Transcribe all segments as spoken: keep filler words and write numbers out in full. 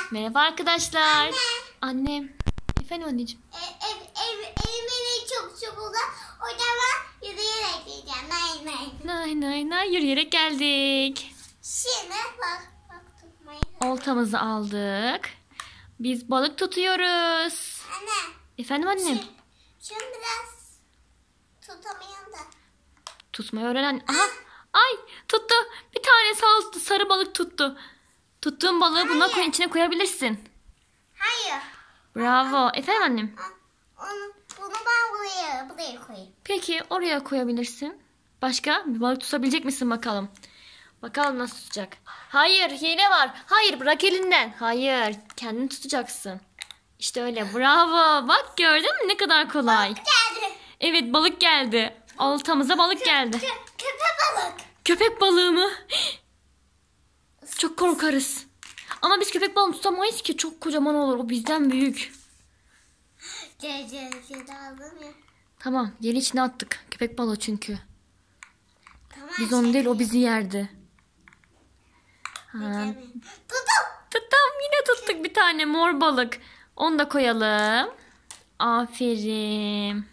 Merhaba arkadaşlar. Anne. Annem. Efendim anneciğim. E, ev, ev, evime çok çabuk. O zaman yürüyerek gideceğim. Nay nay. Nay nay nay yürüyerek geldik. Şimdi bak. Bak tutmayı. Oltamızı aldık. Biz balık tutuyoruz. Anne. Efendim annem. Şimdi, şimdi biraz tutamayayım da. Tutmayı öğrenen. Aha. Ay tuttu. Bir tane sağ sarı balık tuttu. Tuttuğun balığı buna koy, içine koyabilirsin. Hayır. Bravo. Efendim annem. Onu, bunu ben buraya, buraya koyayım. Peki oraya koyabilirsin. Başka bir balık tutabilecek misin bakalım. Bakalım nasıl tutacak. Hayır hile var. Hayır bırak elinden. Hayır kendini tutacaksın. İşte öyle bravo. Bak gördün mü ne kadar kolay. Geldi. Evet balık geldi. Oltamıza balık geldi. Kö, köpek balık. Köpek balığı mı? Çok korkarız. Ama biz köpek balığı tutamayız ki. Çok kocaman olur. O bizden büyük. Gel gel gel aldım ya. Tamam yeni içine attık. Köpek balığı çünkü. Tamam. Biz onu değil o bizi yerdi. Ha. Tuttum. Tuttum yine tuttuk bir tane mor balık. Onu da koyalım. Aferin.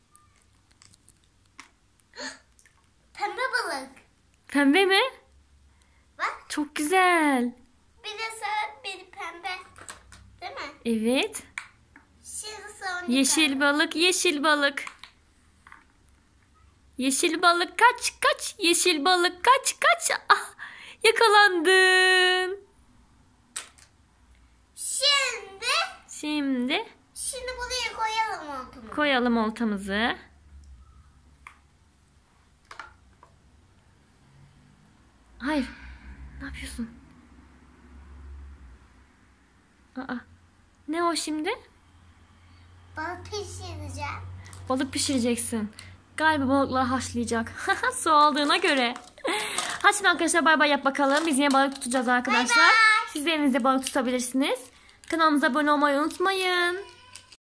Pembe balık. Pembe mi? Bak. Çok güzel. Bir de sarı bir pembe. Değil mi? Evet. Şimdi sonra Yeşil balık, yeşil balık. Yeşil balık kaç kaç. Yeşil balık kaç kaç. Ah, yakalandın. Şimdi Şimdi şimdi buraya koyalım oltamızı. koyalım oltamızı. Hayır. Ne yapıyorsun? Aa, ne o şimdi? Balık pişireceğim. Balık pişireceksin. Galiba balıkları haşlayacak. Su aldığına göre. Hadi şimdi arkadaşlar bay bay yap bakalım. Biz yine balık tutacağız arkadaşlar. Bay bay. Siz de elinizde balık tutabilirsiniz. Kanalımıza abone olmayı unutmayın.